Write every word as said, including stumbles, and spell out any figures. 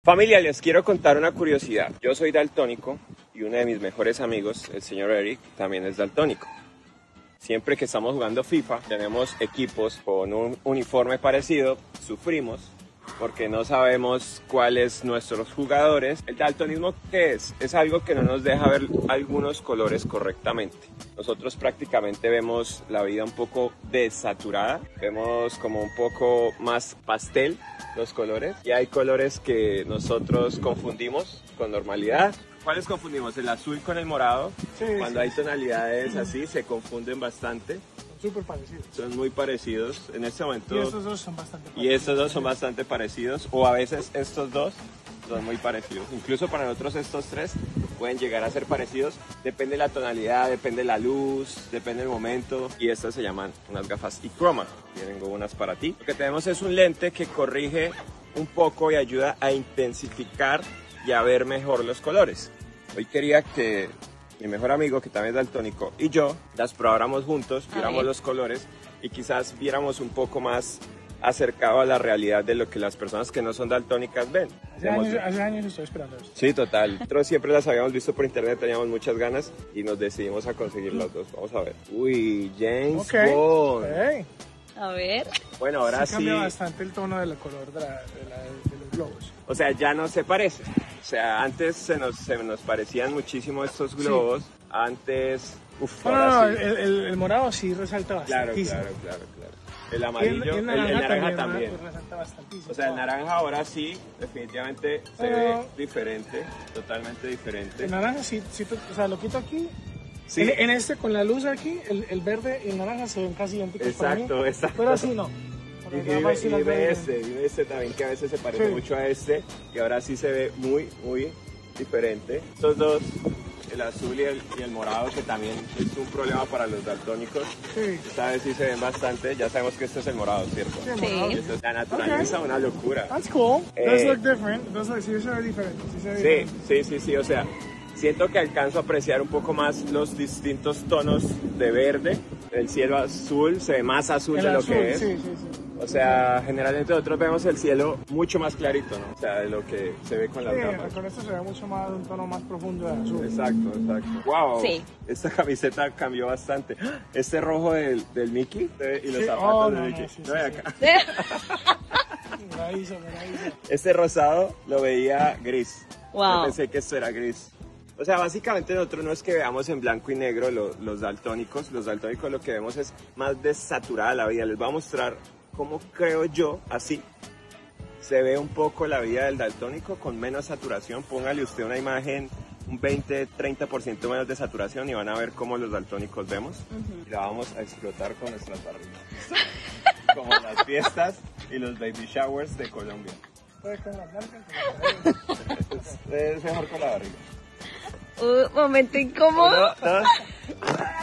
Familia, les quiero contar una curiosidad. Yo soy daltónico y uno de mis mejores amigos, el señor Eric, también es daltónico. Siempre que estamos jugando FIFA, tenemos equipos con un uniforme parecido, sufrimos porque no sabemos cuáles nuestros jugadores. ¿El daltonismo qué es? Es algo que no nos deja ver algunos colores correctamente. Nosotros prácticamente vemos la vida un poco desaturada, vemos como un poco más pastel los colores y hay colores que nosotros confundimos con normalidad. ¿Cuáles confundimos? El azul con el morado. Sí, Cuando sí. hay tonalidades así se confunden bastante. Súper parecidos. Son muy parecidos en este momento. Y estos dos son bastante parecidos. Y estos dos son bastante parecidos, o a veces estos dos son muy parecidos. Incluso para nosotros estos tres pueden llegar a ser parecidos. Depende de la tonalidad, depende de la luz, depende del momento. Y estas se llaman unas gafas iChroma. Tengo unas para ti. Lo que tenemos es un lente que corrige un poco y ayuda a intensificar y a ver mejor los colores. Hoy quería que mi mejor amigo, que también es daltónico, y yo las probáramos juntos, viéramos los colores y quizás viéramos un poco más acercado a la realidad de lo que las personas que no son daltónicas ven. Hace años, hace años estoy esperando esto. Sí, total. Nosotros siempre las habíamos visto por internet, teníamos muchas ganas y nos decidimos a conseguir las dos. Vamos a ver. Uy, James Ok. Bond. Hey. A ver. Bueno, ahora Sí sí. cambia bastante el tono del color de, la, de, la, de los globos. O sea, ya no se parece. O sea, antes se nos, se nos parecían muchísimo estos globos. Sí. Antes... Uf, no, ahora no, no, sí. el, el, el morado sí resalta bastante. Claro, claro, claro, claro. El amarillo, y el, el, el, naranja, el naranja también. también. Resalta bastantísimo. O sea, el naranja ahora sí, definitivamente se Pero, ve diferente, totalmente diferente. El naranja sí, sí o sea, lo quito aquí. Sí. En, en este, con la luz aquí, el, el verde y el naranja se ven casi idénticos. Exacto, para mí, exacto. Pero así no. Y, y, y, y dime este, dime este también, que a veces se parece sí. mucho a este, y ahora sí se ve muy, muy diferente. Estos dos, el azul y el, y el morado, que también es un problema para los daltónicos. Sí. Esta vez sí se ven bastante. Ya sabemos que este es el morado, ¿cierto? Sí. El morado. Esto es la naturaleza, okay. Una locura. That's cool. Eh, Does look different. Does look, sí se ve diferente. Sí, se ve sí, diferente. sí, sí, sí, o sea, siento que alcanzo a apreciar un poco más los distintos tonos de verde. El cielo azul se ve más azul el de lo azul, que es. Sí, sí, sí. O sea, generalmente nosotros vemos el cielo mucho más clarito, ¿no? O sea, de lo que se ve con las sí, gafas. con esto se ve mucho más, un tono más profundo de azul. Exacto, exacto. Wow, sí. Esta camiseta cambió bastante. Este rojo del, del Mickey y los sí. zapatos oh, del no, Mickey. No, sí, no, sí, acá. Sí. me la hizo, me la hizo. Este rosado lo veía gris. Wow. Yo pensé que esto era gris. O sea, básicamente nosotros no es que veamos en blanco y negro lo, los daltónicos. Los daltónicos lo que vemos es más desaturada la vida. Les voy a mostrar cómo creo yo, así, se ve un poco la vida del daltónico con menos saturación. Póngale usted una imagen, un veinte, treinta por ciento menos de saturación y van a ver cómo los daltónicos vemos. Uh-huh. Y la vamos a explotar con nuestras barrigas. Como las fiestas y los baby showers de Colombia. Es, es mejor con la barriga. Un momento incómodo. Uno, dos.